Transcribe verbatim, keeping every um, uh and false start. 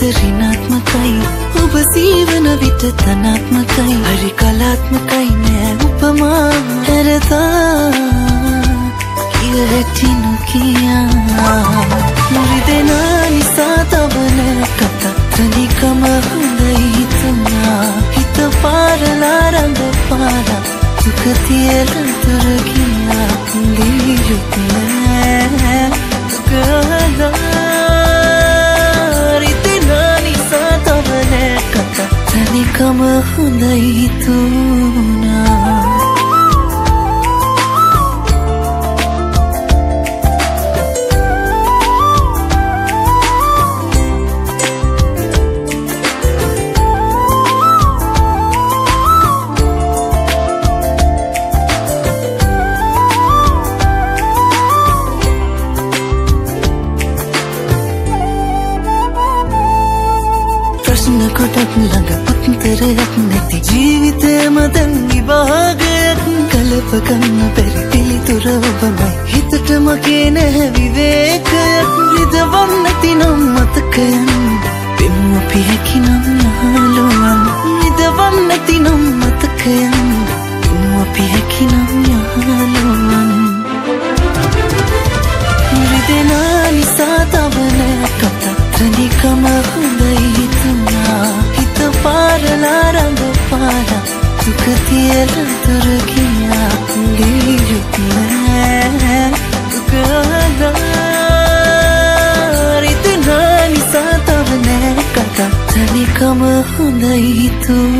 ऋणात्मकයි ඔබ සීවන විට ධනාත්මකයි හරි කලාත්මකයි නෑ උපමා හැරතා කිය හැටි නොකියා මුරිදෙනා නිසා තවන කතා තනිකම හොඳයි හිතුනා හිත පාරලා රඟ පාරා දුක තියලා දුර ගියා දීලුත් නෑ දුක තනිකම හොඳයි හිතුනා කොටක් ළඟ උත්තරයක් නැති ජීවිතේම දැන් විභාගයක් කලප ගන්න බැරි පිළිතුර ඔබමයි හිතට මගේ නැහැ විවේකයක් රිදවන්න නැති නම් මතකයන් දෙමු අපි හැකිනම් යාළුවන් රිදවන්න නැති නම් මතකයන් දෙමු අපි හැකිනම් යාළුවන් රිදෙනා නිසා තවන කතා තනිකම හොඳයි හිතුනා හිත පාරලා රඟ පාරා දුක තියලා දුර ගියා දීලුත් නෑ දුක රිදෙනා නිසා තව නෑ කතා තනිකම හොඳයි හිතුනා